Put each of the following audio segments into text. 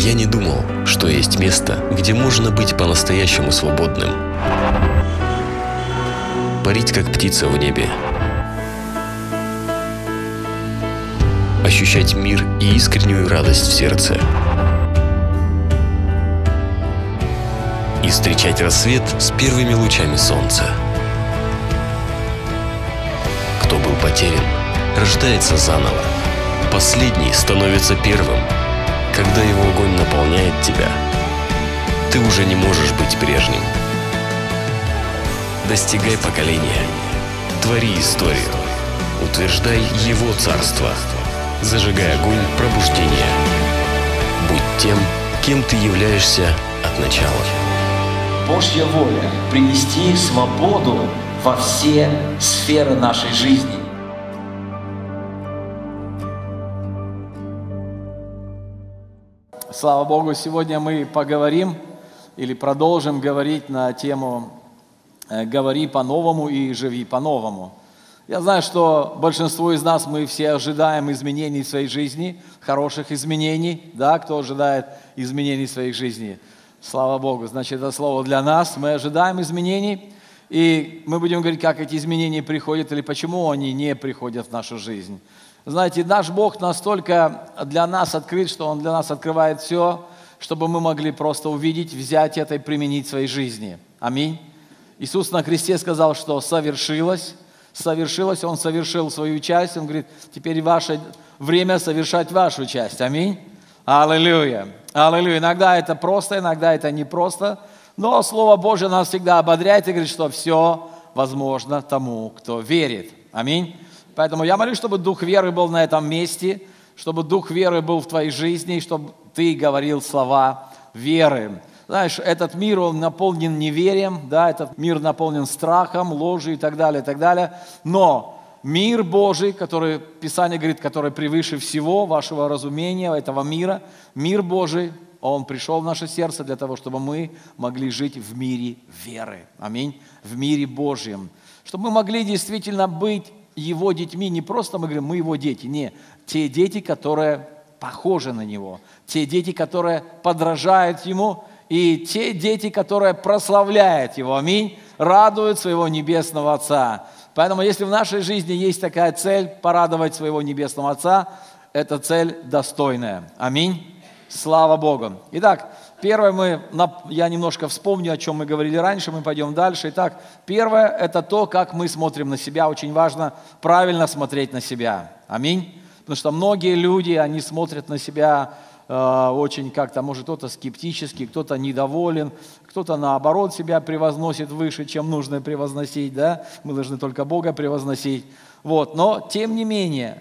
Я не думал, что есть место, где можно быть по-настоящему свободным. Парить, как птица в небе. Ощущать мир и искреннюю радость в сердце. И встречать рассвет с первыми лучами солнца. Кто был потерян, рождается заново. Последний становится первым. Когда его огонь наполняет тебя, ты уже не можешь быть прежним. Достигай поколения, твори историю, утверждай его царство, зажигай огонь пробуждения. Будь тем, кем ты являешься от начала. Божья воля – принести свободу во все сферы нашей жизни. Слава Богу, сегодня мы поговорим или продолжим говорить на тему «Говори по-новому и живи по-новому». Я знаю, что большинство из нас, мы все ожидаем изменений в своей жизни, хороших изменений. Да, кто ожидает изменений в своей жизни? Слава Богу, значит, это слово для нас. Мы ожидаем изменений, и мы будем говорить, как эти изменения приходят или почему они не приходят в нашу жизнь. Знаете, наш Бог настолько для нас открыт, что Он для нас открывает все, чтобы мы могли просто увидеть, взять это и применить в своей жизни. Аминь. Иисус на кресте сказал, что совершилось. Совершилось, Он совершил свою часть. Он говорит, теперь ваше время совершать вашу часть. Аминь. Аллилуйя. Аллилуйя. Иногда это просто, иногда это непросто. Но Слово Божье нас всегда ободряет и говорит, что все возможно тому, кто верит. Аминь. Поэтому я молюсь, чтобы дух веры был на этом месте, чтобы дух веры был в твоей жизни, чтобы ты говорил слова веры. Знаешь, этот мир, он наполнен неверием, да, этот мир наполнен страхом, ложью и так далее, и так далее. Но мир Божий, который, Писание говорит, который превыше всего вашего разумения, этого мира, мир Божий, Он пришел в наше сердце для того, чтобы мы могли жить в мире веры. Аминь. В мире Божьем. Чтобы мы могли действительно быть Его детьми, не просто мы говорим, мы Его дети, не, те дети, которые похожи на Него, те дети, которые подражают Ему, и те дети, которые прославляют Его, аминь, радуют своего Небесного Отца. Поэтому, если в нашей жизни есть такая цель, порадовать своего Небесного Отца, эта цель достойная, аминь, слава Богу. Итак, первое, я немножко вспомню, о чем мы говорили раньше, мы пойдем дальше. Итак, первое, это то, как мы смотрим на себя. Очень важно правильно смотреть на себя. Аминь. Потому что многие люди, они смотрят на себя очень как-то, может, кто-то скептически, кто-то недоволен, кто-то, наоборот, себя превозносит выше, чем нужно превозносить, да? Мы должны только Бога превозносить. Вот. Но, тем не менее,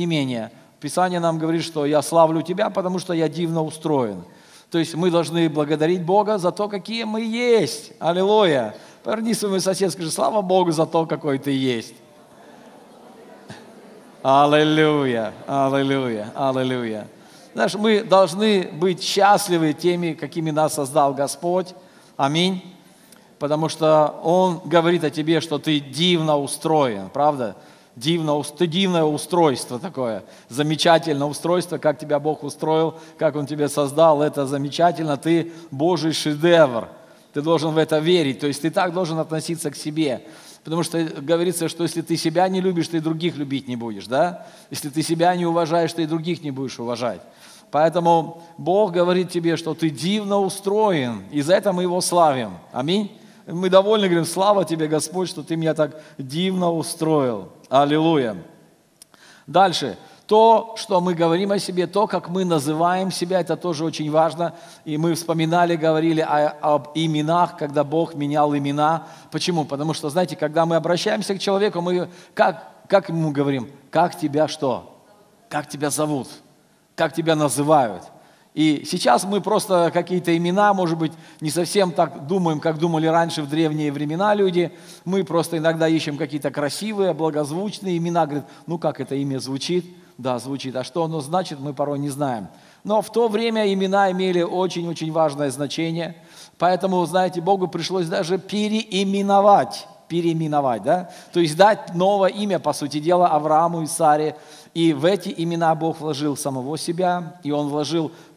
Писание нам говорит, что я славлю Тебя, потому что я дивно устроен. То есть мы должны благодарить Бога за то, какие мы есть. Аллилуйя. Поверни своему соседу, скажи, слава Богу за то, какой ты есть. Аллилуйя, аллилуйя, аллилуйя. Знаешь, мы должны быть счастливы теми, какими нас создал Господь. Аминь. Потому что Он говорит о тебе, что ты дивно устроен, правда? Ты дивное устройство такое, замечательное устройство, как тебя Бог устроил, как Он тебя создал, это замечательно, ты Божий шедевр, ты должен в это верить, то есть ты так должен относиться к себе, потому что говорится, что если ты себя не любишь, ты и других любить не будешь, да? Если ты себя не уважаешь, ты и других не будешь уважать. Поэтому Бог говорит тебе, что ты дивно устроен, и за это мы Его славим, аминь. Мы довольны, говорим, слава Тебе, Господь, что Ты меня так дивно устроил. Аллилуйя. Дальше. То, что мы говорим о себе, то, как мы называем себя, это тоже очень важно. И мы вспоминали, говорили об именах, когда Бог менял имена. Почему? Потому что, знаете, когда мы обращаемся к человеку, мы как ему говорим? Как тебя что? Как тебя зовут? Как тебя называют? И сейчас мы просто какие-то имена, может быть, не совсем так думаем, как думали раньше в древние времена люди. Мы просто иногда ищем какие-то красивые, благозвучные имена. Говорят, ну как это имя звучит? Да, звучит. А что оно значит, мы порой не знаем. Но в то время имена имели очень-очень важное значение. Поэтому, знаете, Богу пришлось даже переименовать, да? То есть дать новое имя, по сути дела, Аврааму и Саре. И в эти имена Бог вложил самого себя, и Он вложил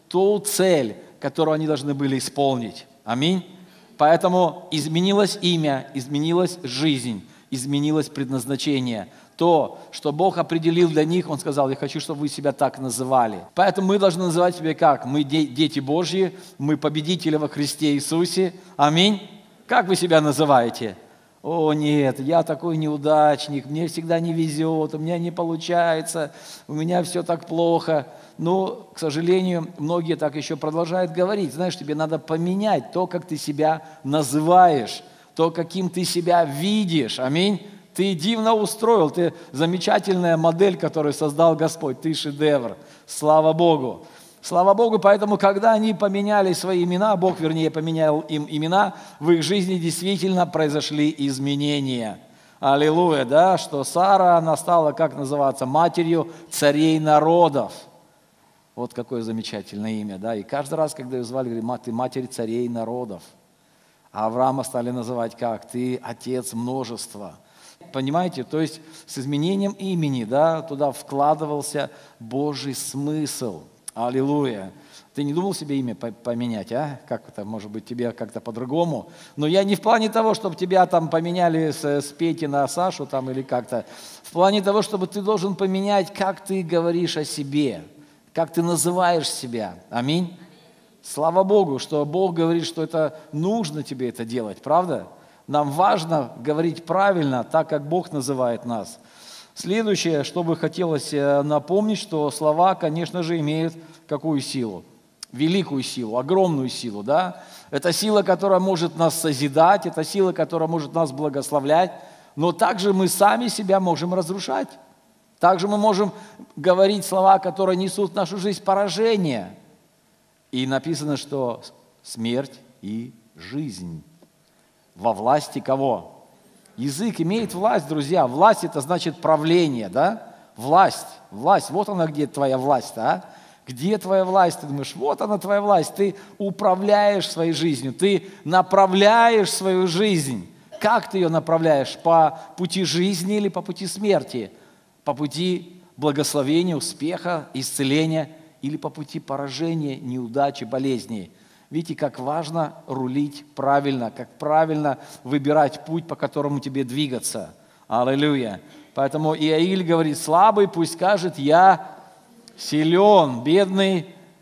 ту цель, которую они должны были исполнить. Аминь. Поэтому изменилось имя, изменилась жизнь, изменилось предназначение. То, что Бог определил для них, Он сказал: я хочу, чтобы вы себя так называли. Поэтому мы должны называть себя как? Мы дети Божьи, мы победители во Христе Иисусе. Аминь. Как вы себя называете? О, нет, я такой неудачник, мне всегда не везет, у меня не получается, у меня все так плохо. Но, к сожалению, многие так еще продолжают говорить. Знаешь, тебе надо поменять то, как ты себя называешь, то, каким ты себя видишь. Аминь. Ты дивно устроил, ты замечательная модель, которую создал Господь, ты шедевр. Слава Богу. Слава Богу, поэтому, когда они поменяли свои имена, Бог, вернее, поменял им имена, в их жизни действительно произошли изменения. Аллилуйя, да, что Сара, она стала, как называться, матерью царей народов. Вот какое замечательное имя, да. И каждый раз, когда ее звали, говорили: ты матерь царей народов. А Авраама стали называть как? Ты отец множества. Понимаете, то есть с изменением имени, да, туда вкладывался Божий смысл. Аллилуйя. Ты не думал себе имя поменять, а? Как это, может быть, тебе как-то по-другому? Но я не в плане того, чтобы тебя там поменяли с Пети на Сашу там или как-то. В плане того, чтобы ты должен поменять, как ты говоришь о себе, как ты называешь себя. Аминь. Слава Богу, что Бог говорит, что это нужно тебе это делать, правда? Нам важно говорить правильно, так как Бог называет нас. Следующее, что бы хотелось напомнить, что слова, конечно же, имеют какую силу? Великую силу, огромную силу, да? Это сила, которая может нас созидать, это сила, которая может нас благословлять, но также мы сами себя можем разрушать. Также мы можем говорить слова, которые несут в нашу жизнь поражение. И написано, что смерть и жизнь во власти кого? Язык имеет власть, друзья. Власть – это значит правление, да? Власть. Вот она, где твоя власть, а? Где твоя власть? Ты думаешь, вот она твоя власть. Ты управляешь своей жизнью, ты направляешь свою жизнь. Как ты ее направляешь? По пути жизни или по пути смерти? По пути благословения, успеха, исцеления или по пути поражения, неудачи, болезней? Видите, как важно рулить правильно, как правильно выбирать путь, по которому тебе двигаться. Аллилуйя. Поэтому Иаиль говорит: слабый пусть скажет: я силен, бедный.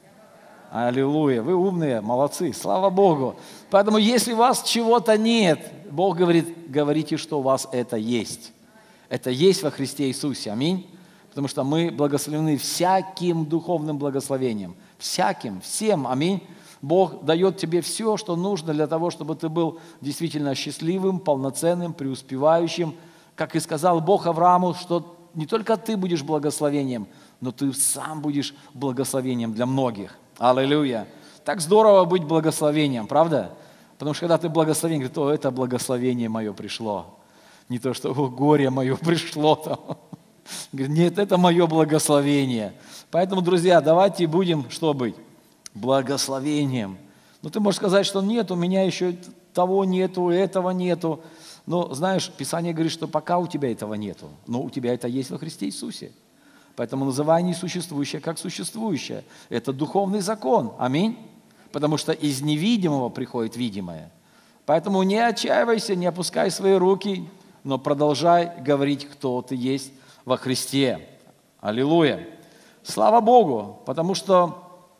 Аллилуйя. Вы умные, молодцы, слава Богу. Поэтому если у вас чего-то нет, Бог говорит: говорите, что у вас это есть. Это есть во Христе Иисусе. Аминь. Потому что мы благословлены всяким духовным благословением. Всяким, всем. Аминь. Бог дает тебе все, что нужно для того, чтобы ты был действительно счастливым, полноценным, преуспевающим. Как и сказал Бог Аврааму, что не только ты будешь благословением, но ты сам будешь благословением для многих. Аллилуйя. Так здорово быть благословением, правда? Потому что когда ты благословен, говорит: о, это благословение мое пришло. Не то, что о, горе мое пришло там. Говорит: нет, это мое благословение. Поэтому, друзья, давайте будем что быть? Благословением. Но ты можешь сказать, что нет, у меня еще того нету, этого нету. Но знаешь, Писание говорит, что пока у тебя этого нету, но у тебя это есть во Христе Иисусе. Поэтому называй несуществующее как существующее. Это духовный закон. Аминь. Потому что из невидимого приходит видимое. Поэтому не отчаивайся, не опускай свои руки, но продолжай говорить, кто ты есть во Христе. Аллилуйя. Слава Богу, потому что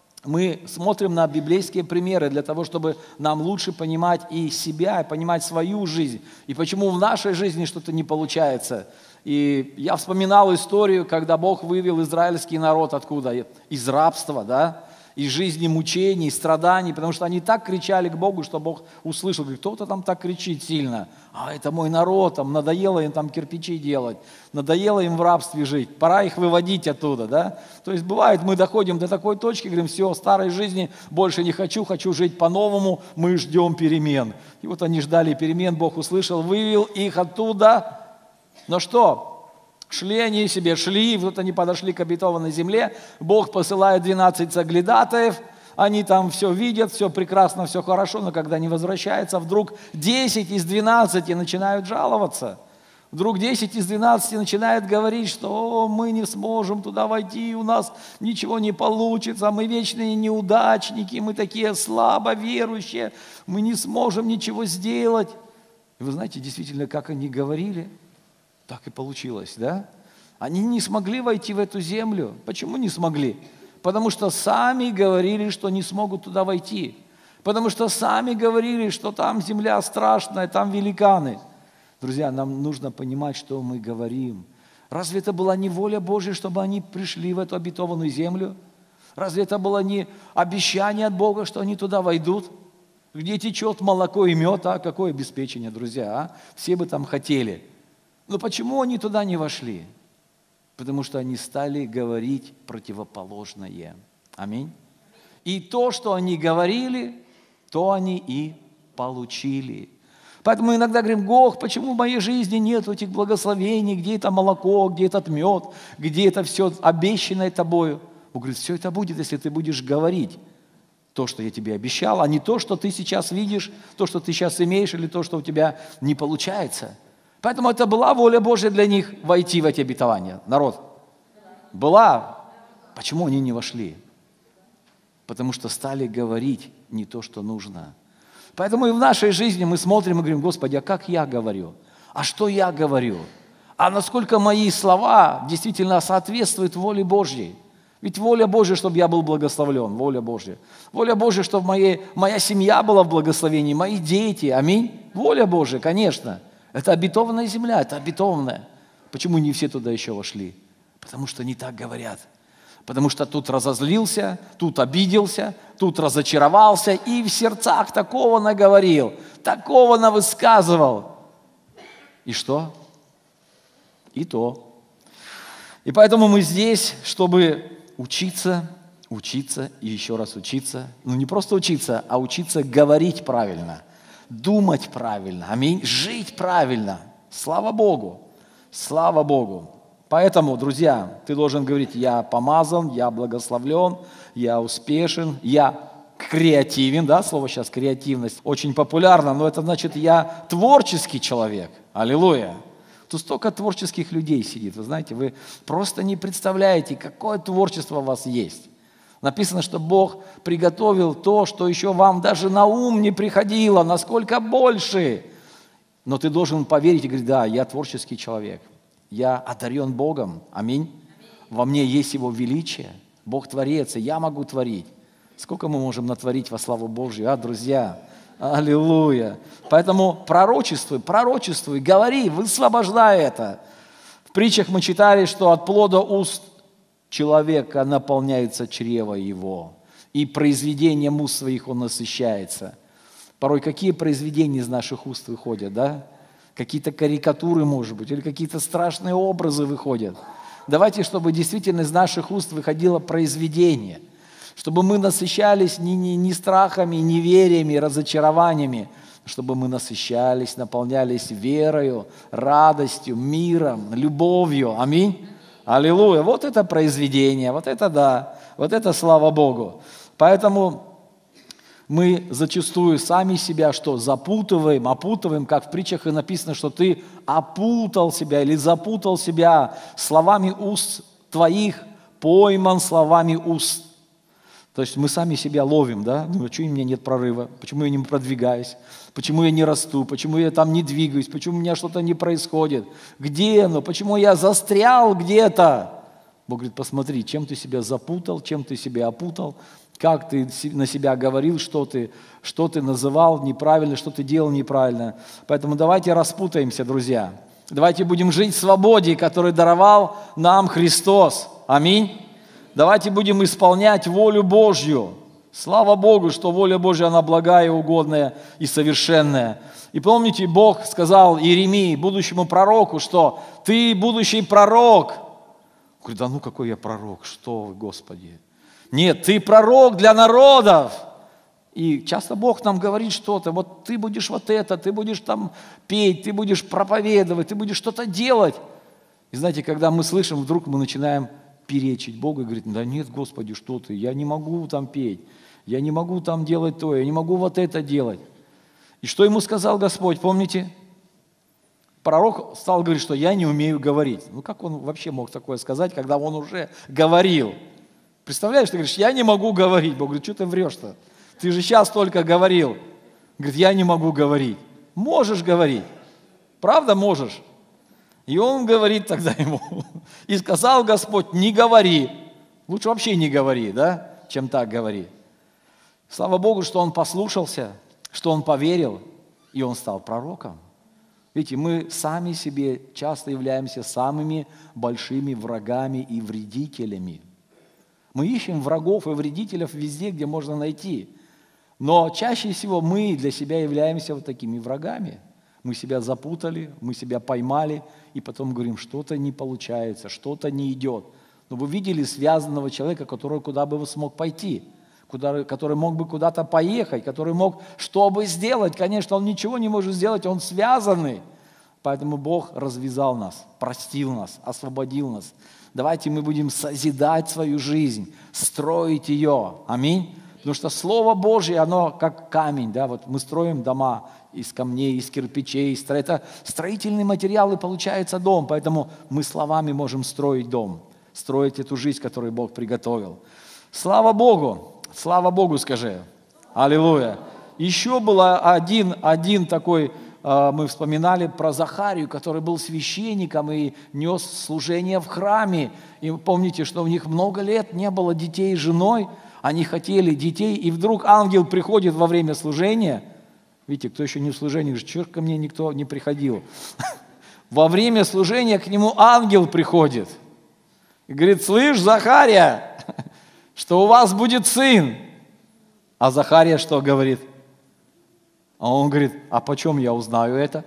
мы смотрим на библейские примеры для того, чтобы нам лучше понимать и себя, и понимать свою жизнь, и почему в нашей жизни что-то не получается. И я вспоминал историю, когда Бог вывел израильский народ откуда? Из рабства, да? Из жизни мучений, страданий, потому что они так кричали к Богу, что Бог услышал, говорит: кто-то там так кричит сильно, а это мой народ, там надоело им там кирпичи делать, надоело им в рабстве жить, пора их выводить оттуда, да? То есть бывает, мы доходим до такой точки, говорим: все, старой жизни больше не хочу, хочу жить по-новому, мы ждем перемен. И вот они ждали перемен, Бог услышал, вывел их оттуда. Но что? Шли они себе, шли, вот они подошли к обетованной земле, Бог посылает 12 соглядатаев, они там все видят, все прекрасно, все хорошо, но когда они возвращаются, вдруг 10 из 12 начинают жаловаться. Вдруг 10 из 12 начинают говорить, что мы не сможем туда войти, у нас ничего не получится, мы вечные неудачники, мы такие слабо верующие, мы не сможем ничего сделать. И вы знаете, действительно, как они говорили, так и получилось, да? Они не смогли войти в эту землю. Почему не смогли? Потому что сами говорили, что не смогут туда войти. Потому что сами говорили, что там земля страшная, там великаны. Друзья, нам нужно понимать, что мы говорим. Разве это была не воля Божья, чтобы они пришли в эту обетованную землю? Разве это было не обещание от Бога, что они туда войдут? Где течет молоко и мед, а какое обеспечение, друзья, а? Все бы там хотели. Но почему они туда не вошли? Потому что они стали говорить противоположное. Аминь. И то, что они говорили, то они и получили. Поэтому мы иногда говорим: Бог, почему в моей жизни нет этих благословений, где это молоко, где этот мед, где это все обещанное тобою? Бог говорит: все это будет, если ты будешь говорить то, что я тебе обещал, а не то, что ты сейчас видишь, то, что ты сейчас имеешь, или то, что у тебя не получается. Поэтому это была воля Божья для них войти в эти обетования. Народ, была. Почему они не вошли? Потому что стали говорить не то, что нужно. Поэтому и в нашей жизни мы смотрим и говорим: Господи, а как я говорю? А что я говорю? А насколько мои слова действительно соответствуют воле Божьей? Ведь воля Божья, чтобы я был благословлен, воля Божья. Воля Божья, чтобы моя семья была в благословении, мои дети, аминь. Воля Божья, конечно. Это обетованная земля, это обетованная. Почему не все туда еще вошли? Потому что не так говорят. Потому что тут разозлился, тут обиделся, тут разочаровался и в сердцах такого наговорил, такого навысказывал. И что? И то. И поэтому мы здесь, чтобы учиться и еще раз учиться. Ну, не просто учиться, а учиться говорить правильно, думать правильно, аминь, жить правильно. Слава Богу! Слава Богу! Поэтому, друзья, ты должен говорить: я помазан, я благословлен, я успешен, я креативен. Да, слово сейчас креативность очень популярно, но это значит, я творческий человек. Аллилуйя! Тут столько творческих людей сидит, вы знаете, вы просто не представляете, какое творчество у вас есть. Написано, что Бог приготовил то, что еще вам даже на ум не приходило, насколько больше. Но ты должен поверить и говорить: да, я творческий человек. Я одарен Богом. Аминь. Во мне есть Его величие. Бог творец, и я могу творить. Сколько мы можем натворить во славу Божью, друзья? Аллилуйя. Поэтому пророчествуй, говори, высвобождай это. В притчах мы читали, что от плода уст человека наполняется чрево его, и произведением уст своих он насыщается. Порой какие произведения из наших уст выходят, да? Какие-то карикатуры, может быть, или какие-то страшные образы выходят. Давайте, чтобы действительно из наших уст выходило произведение, чтобы мы насыщались не страхами, невериями, разочарованиями, чтобы мы насыщались, наполнялись верою, радостью, миром, любовью. Аминь. Аллилуйя. Вот это произведение, вот это да, вот это слава Богу. Поэтому мы зачастую сами себя опутываем, как в притчах и написано, что ты опутал себя или запутал себя словами уст твоих, пойман словами уст. То есть мы сами себя ловим, да? Ну, почему у меня нет прорыва? Почему я не продвигаюсь? Почему я не расту? Почему я там не двигаюсь? Почему у меня что-то не происходит? Где оно? Почему я застрял где-то? Бог говорит: посмотри, чем ты себя запутал, чем ты себя опутал, как ты на себя говорил, что ты называл неправильно, что ты делал неправильно. Поэтому давайте распутаемся, друзья. Давайте будем жить в свободе, которую даровал нам Христос. Аминь. Давайте будем исполнять волю Божью. Слава Богу, что воля Божья, она благая, угодная и совершенная. И помните, Бог сказал Иеремии, будущему пророку, что ты будущий пророк. Он говорит: да ну какой я пророк, что вы, Господи. Нет, ты пророк для народов. И часто Бог нам говорит что-то: вот ты будешь вот это, ты будешь там петь, ты будешь проповедовать, ты будешь что-то делать. И знаете, когда мы слышим, вдруг мы начинаем перечить Богу и говорить: да нет, Господи, что ты, я не могу там петь, я не могу там делать то, я не могу вот это делать. И что ему сказал Господь, помните? пророк стал говорить, что я не умею говорить. Ну как он вообще мог такое сказать, когда он уже говорил? Представляешь, ты говоришь, я не могу говорить. Бог говорит, что ты врешь-то? Ты же сейчас только говорил. Говорит, я не могу говорить. Можешь говорить. Правда можешь? И он говорит тогда ему, и сказал Господь, не говори. Лучше вообще не говори, да, чем так говори. Слава Богу, что он послушался, что он поверил, и он стал пророком. Видите, мы сами себе часто являемся самыми большими врагами и вредителями. Мы ищем врагов и вредителей везде, где можно найти. Но чаще всего мы для себя являемся вот такими врагами. Мы себя запутали, мы себя поймали, и потом говорим, что-то не получается, что-то не идет. Но вы видели связанного человека, который куда бы смог пойти, который мог бы куда-то поехать, который мог что бы сделать. Конечно, он ничего не может сделать, он связанный. Поэтому Бог развязал нас, простил нас, освободил нас. Давайте мы будем созидать свою жизнь, строить ее. Аминь. Потому что Слово Божье, оно как камень. Да? Вот мы строим дома из камней, из кирпичей. Это строительные материалы, получается дом. Поэтому мы словами можем строить дом, строить эту жизнь, которую Бог приготовил. Слава Богу, скажи. Аллилуйя. Еще был один такой, мы вспоминали про Захарию, который был священником и нес служение в храме. И помните, что у них много лет не было детей с женой. Они хотели детей, и вдруг ангел приходит во время служения. Видите, кто еще не в служении, говорит, чё ко мне никто не приходил. Во время служения к нему ангел приходит. И говорит, слышь, Захария, что у вас будет сын. А Захария что говорит? А он говорит, а почем я узнаю это?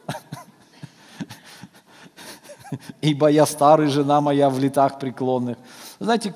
Ибо я старый, жена моя в летах преклонных. Знаете,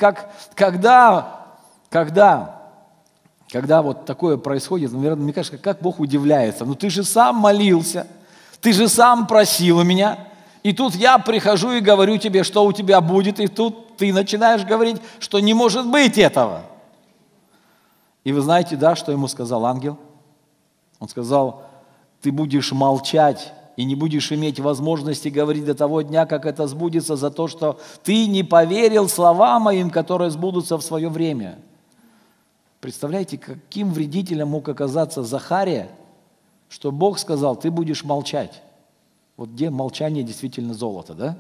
когда вот такое происходит, наверное, мне кажется, как Бог удивляется. Ну ты же сам молился, ты же сам просил у меня, и тут я прихожу и говорю тебе, что у тебя будет, и тут ты начинаешь говорить, что не может быть этого. И вы знаете, да, что ему сказал ангел? Он сказал, ты будешь молчать и не будешь иметь возможности говорить до того дня, как это сбудется, за то, что ты не поверил словам моим, которые сбудутся в свое время. Представляете, каким вредителем мог оказаться Захария, что Бог сказал, ты будешь молчать. Вот где молчание действительно золото, да?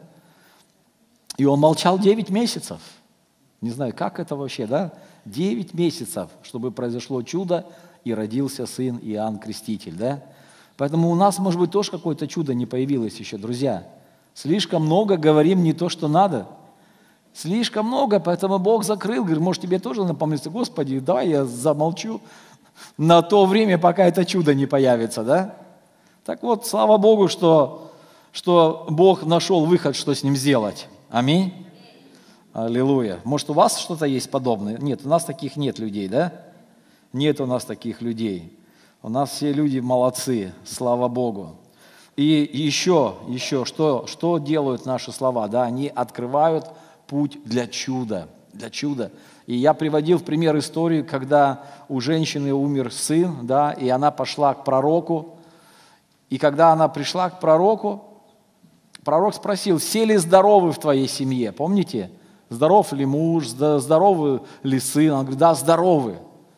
И он молчал 9 месяцев. Не знаю, как это вообще, да? 9 месяцев, чтобы произошло чудо, и родился сын Иоанн Креститель, да? Поэтому у нас, может быть, тоже какое-то чудо не появилось еще, друзья. Слишком много говорим не то, что надо. Слишком много, поэтому Бог закрыл. Говорит, может, тебе тоже напомнится, Господи, давай я замолчу на то время, пока это чудо не появится, да? Так вот, слава Богу, что Бог нашел выход, что с ним сделать. Аминь. Аллилуйя. Может, у вас что-то есть подобное? Нет, у нас таких нет людей, да? Нет у нас таких людей. У нас все люди молодцы, слава Богу. И еще, что делают наши слова? Да, они открывают путь для чуда. И я приводил в пример историю, когда у женщины умер сын, да, и она пошла к пророку. И когда она пришла к пророку, пророк спросил, все ли здоровы в твоей семье? Помните? Здоров ли муж, здоровы ли сын? Он говорит, да, здоровы.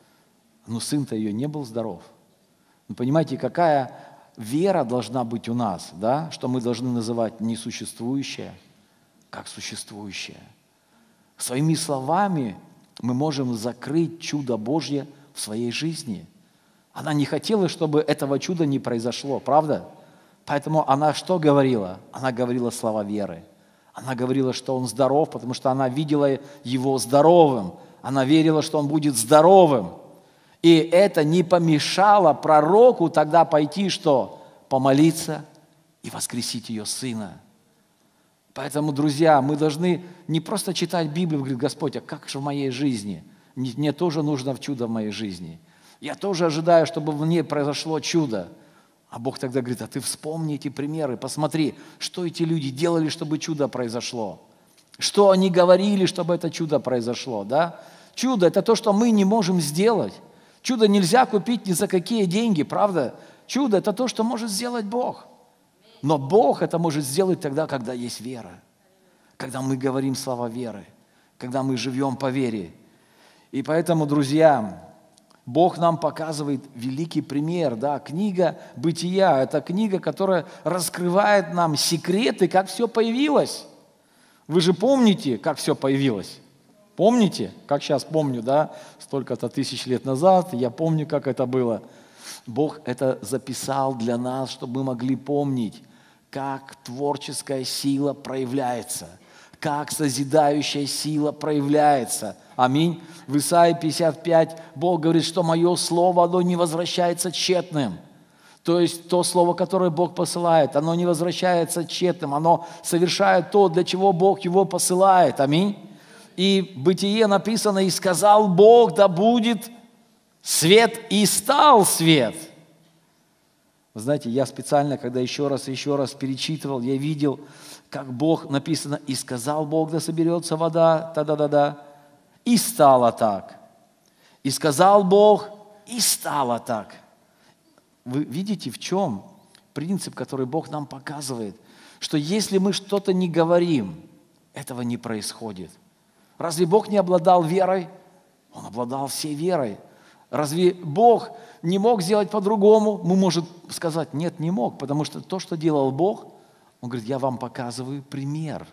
Но сын-то ее не был здоров. Вы понимаете, какая вера должна быть у нас, да? Что мы должны называть несуществующее, как существующее. Своими словами мы можем закрыть чудо Божье в своей жизни. Она не хотела, чтобы этого чуда не произошло, правда? Поэтому она что говорила? Она говорила слова веры. Она говорила, что он здоров, потому что она видела его здоровым. Она верила, что он будет здоровым. И это не помешало пророку тогда пойти, что? Помолиться и воскресить ее сына. Поэтому, друзья, мы должны не просто читать Библию и говорить, Господь, а как же в моей жизни? Мне тоже нужно чудо в моей жизни. Я тоже ожидаю, чтобы в ней произошло чудо. А Бог тогда говорит, а ты вспомни эти примеры, посмотри, что эти люди делали, чтобы чудо произошло. Что они говорили, чтобы это чудо произошло. Да? Чудо – это то, что мы не можем сделать. Чудо нельзя купить ни за какие деньги, правда? Чудо – это то, что может сделать Бог. Но Бог это может сделать тогда, когда есть вера. Когда мы говорим слова веры. Когда мы живем по вере. И поэтому, друзья, Бог нам показывает великий пример. Да? Книга «Бытия» – это книга, которая раскрывает нам секреты, как все появилось. Вы же помните, как все появилось? Помните? Как сейчас помню, да? Столько-то тысяч лет назад, я помню, как это было. Бог это записал для нас, чтобы мы могли помнить, как творческая сила проявляется, как созидающая сила проявляется. Аминь. В Исаии 55 Бог говорит, что мое слово, оно не возвращается тщетным. То есть то слово, которое Бог посылает, оно не возвращается тщетным, оно совершает то, для чего Бог его посылает. Аминь. И в Бытие написано, и сказал Бог, да будет свет, и стал свет. Вы знаете, я специально, когда еще раз перечитывал, я видел, как Бог написано, и сказал Бог, да соберется вода, та-да-да-да, и стало так. И сказал Бог, и стало так. Вы видите, в чем принцип, который Бог нам показывает, что если мы что-то не говорим, этого не происходит. Разве Бог не обладал верой? Он обладал всей верой. Разве Бог не мог сделать по-другому? Мы можем сказать, нет, не мог, потому что то, что делал Бог, Он говорит, я вам показываю пример.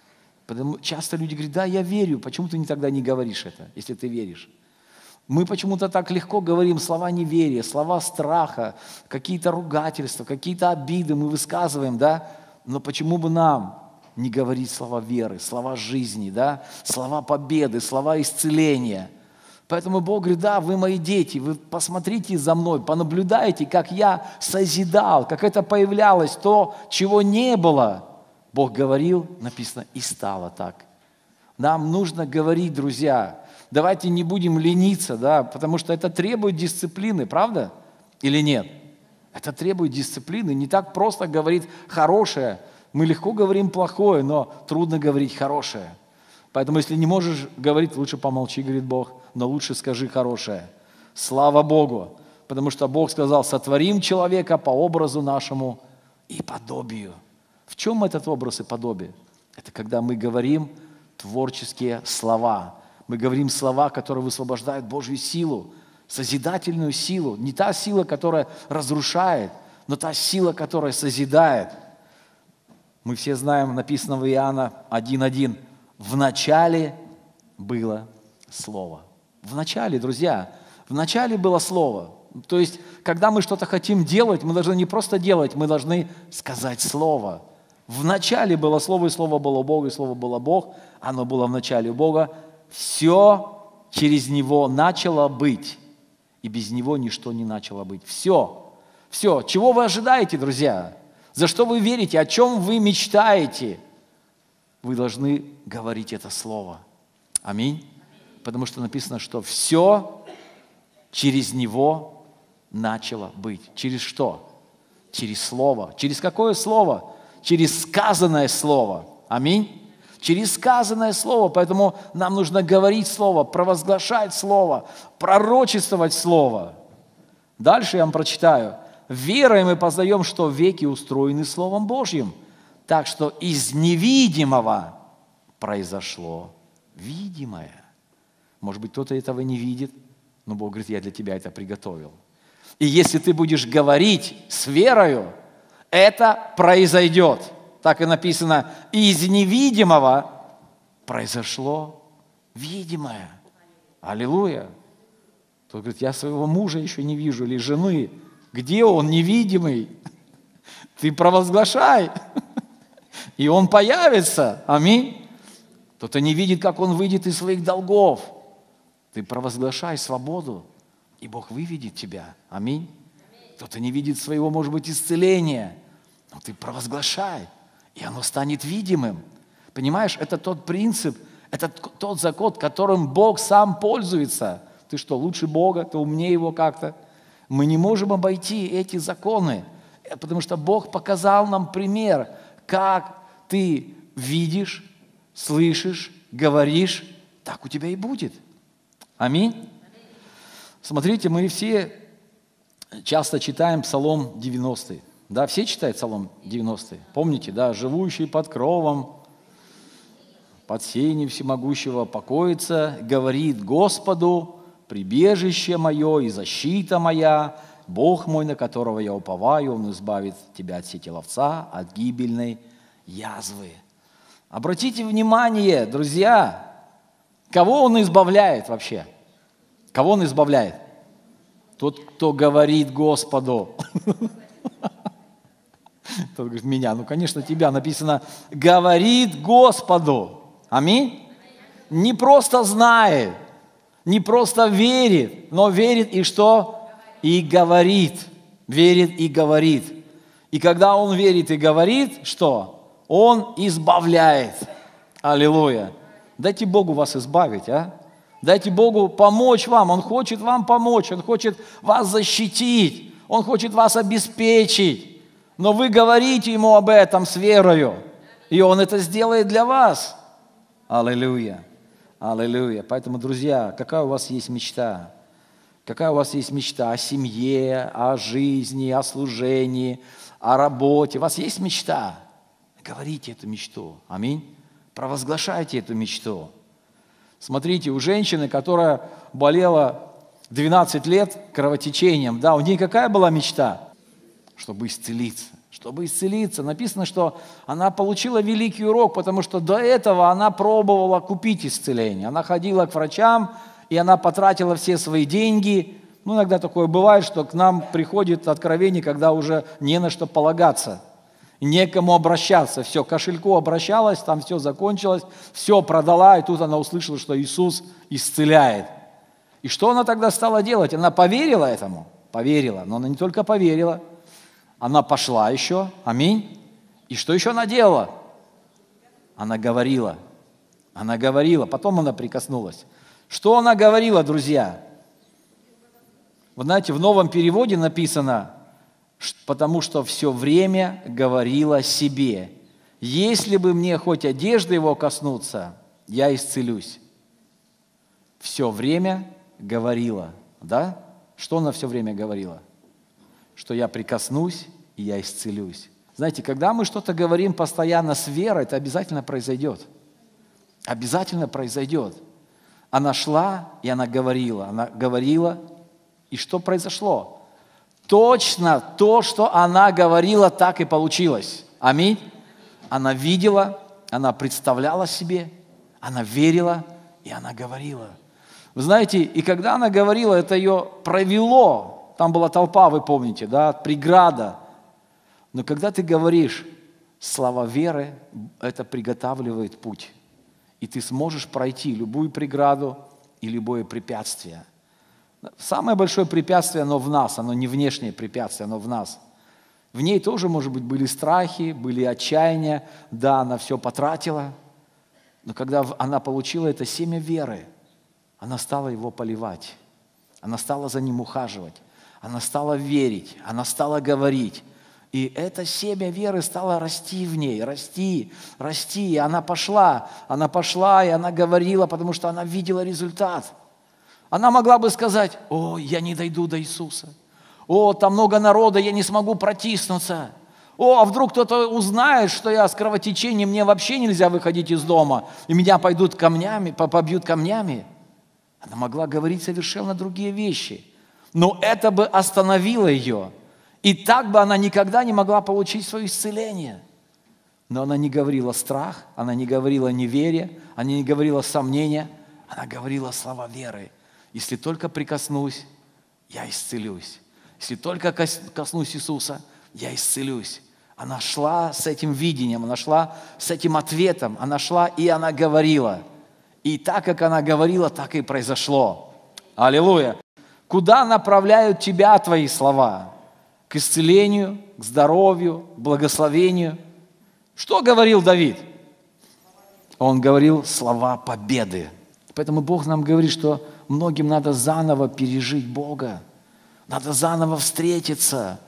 Часто люди говорят, да, я верю, почему ты тогда не говоришь это, если ты веришь? Мы почему-то так легко говорим слова неверия, слова страха, какие-то ругательства, какие-то обиды мы высказываем, да? Но почему бы нам не говорить слова веры, слова жизни, да? Слова победы, слова исцеления? Поэтому Бог говорит, да, вы мои дети, вы посмотрите за мной, понаблюдайте, как я созидал, как это появлялось, то, чего не было. Бог говорил, написано, и стало так. Нам нужно говорить, друзья. Давайте не будем лениться, да, потому что это требует дисциплины, правда? Или нет? Это требует дисциплины. Не так просто говорить хорошее. Мы легко говорим плохое, но трудно говорить хорошее. Поэтому, если не можешь говорить, лучше помолчи, говорит Бог, но лучше скажи хорошее. Слава Богу! Потому что Бог сказал, сотворим человека по образу нашему и подобию. В чем этот образ и подобие? Это когда мы говорим творческие слова. Мы говорим слова, которые высвобождают Божью силу, созидательную силу. Не та сила, которая разрушает, но та сила, которая созидает. Мы все знаем, написано в Иоанна 1:1. В начале было Слово. В начале, друзья, в начале было Слово. То есть, когда мы что-то хотим делать, мы должны не просто делать, мы должны сказать Слово. В начале было Слово, и Слово было Бог, и Слово было Бог. Оно было в начале у Бога. Все через Него начало быть, и без Него ничто не начало быть. Все. Все. Чего вы ожидаете, друзья? За что вы верите? О чем вы мечтаете? Вы должны говорить это слово. Аминь. Потому что написано, что все через Него начало быть. Через что? Через Слово. Через какое Слово? Через сказанное Слово. Аминь. Через сказанное Слово. Поэтому нам нужно говорить Слово, провозглашать Слово, пророчествовать Слово. Дальше я вам прочитаю. Верой мы познаем, что веки устроены Словом Божьим. Так что из невидимого произошло видимое. Может быть, кто-то этого не видит, но Бог говорит, я для тебя это приготовил. И если ты будешь говорить с верою, это произойдет. Так и написано, из невидимого произошло видимое. Аллилуйя. Кто говорит, я своего мужа еще не вижу, или жены. Где он, невидимый? Ты провозглашай, и он появится. Аминь. Кто-то не видит, как он выйдет из своих долгов. Ты провозглашай свободу, и Бог выведет тебя. Аминь. Кто-то не видит своего, может быть, исцеления. Но ты провозглашай, и оно станет видимым. Понимаешь, это тот принцип, это тот закон, которым Бог сам пользуется. Ты что, лучше Бога? Ты умнее Его как-то? Мы не можем обойти эти законы, потому что Бог показал нам пример, как ты видишь, слышишь, говоришь, так у тебя и будет. Аминь. Смотрите, мы все часто читаем Псалом 90. Да, все читают Псалом 90? Помните, да? «Живущий под кровом, под сенью всемогущего покоится, говорит Господу, прибежище мое и защита моя, Бог мой, на которого я уповаю, Он избавит тебя от сети ловца, от гибельной язвы». Обратите внимание, друзья, кого Он избавляет вообще? Кого Он избавляет? Тот, кто говорит Господу. Тот говорит, меня, ну, конечно, тебя. Написано, говорит Господу. Аминь. Не просто знает, не просто верит, но верит и что? И говорит. Верит и говорит. И когда он верит и говорит, что? Он избавляет. Аллилуйя. Дайте Богу вас избавить, а? Дайте Богу помочь вам. Он хочет вам помочь. Он хочет вас защитить. Он хочет вас обеспечить. Но вы говорите Ему об этом с верою. И Он это сделает для вас. Аллилуйя. Аллилуйя. Поэтому, друзья, какая у вас есть мечта? Какая у вас есть мечта о семье, о жизни, о служении, о работе? У вас есть мечта? Говорите эту мечту. Аминь. Провозглашайте эту мечту. Смотрите, у женщины, которая болела 12 лет кровотечением, да, у нее какая была мечта? Чтобы исцелиться. Чтобы исцелиться. Написано, что она получила великий урок, потому что до этого она пробовала купить исцеление. Она ходила к врачам, и она потратила все свои деньги. Ну, иногда такое бывает, что к нам приходит откровение, когда уже не на что полагаться. Некому обращаться. Все, к кошельку обращалась, там все закончилось, все продала, и тут она услышала, что Иисус исцеляет. И что она тогда стала делать? Она поверила этому? Поверила. Но она не только поверила, она пошла еще, аминь. И что еще она делала? Она говорила. Она говорила, потом она прикоснулась. Что она говорила, друзья? Вы знаете, в новом переводе написано, потому что все время говорила себе, если бы мне хоть одежды его коснуться, я исцелюсь. Все время говорила, да? Что она все время говорила? Что я прикоснусь, и я исцелюсь. Знаете, когда мы что-то говорим постоянно с верой, это обязательно произойдет. Обязательно произойдет. Она шла, и она говорила, и что произошло? Точно то, что она говорила, так и получилось. Аминь. Она видела, она представляла себе, она верила, и она говорила. Вы знаете, и когда она говорила, это ее провело. Там была толпа, вы помните, да, преграда. Но когда ты говоришь слова веры, это приготавливает путь. И ты сможешь пройти любую преграду и любое препятствие. Самое большое препятствие, оно в нас, оно не внешнее препятствие, оно в нас. В ней тоже, может быть, были страхи, были отчаяния. Да, она все потратила. Но когда она получила это семя веры, она стала его поливать. Она стала за ним ухаживать. Она стала верить, она стала говорить. И это семя веры стало расти в ней, расти. И она пошла, и она говорила, потому что она видела результат. Она могла бы сказать, о, я не дойду до Иисуса. О, там много народа, я не смогу протиснуться. О, а вдруг кто-то узнает, что я с кровотечением, мне вообще нельзя выходить из дома, и меня побьют камнями. Она могла говорить совершенно другие вещи. Но это бы остановило ее. И так бы она никогда не могла получить свое исцеление. Но она не говорила страх, она не говорила неверие, она не говорила сомнения, она говорила слова веры. Если только прикоснусь, я исцелюсь. Если только коснусь Иисуса, я исцелюсь. Она шла с этим видением, она шла с этим ответом, она шла и она говорила. И так, как она говорила, так и произошло. Аллилуйя. Куда направляют тебя твои слова? К исцелению, к здоровью, к благословению. Что говорил Давид? Он говорил слова победы. Поэтому Бог нам говорит, что многим надо заново пережить Бога. Надо заново встретиться.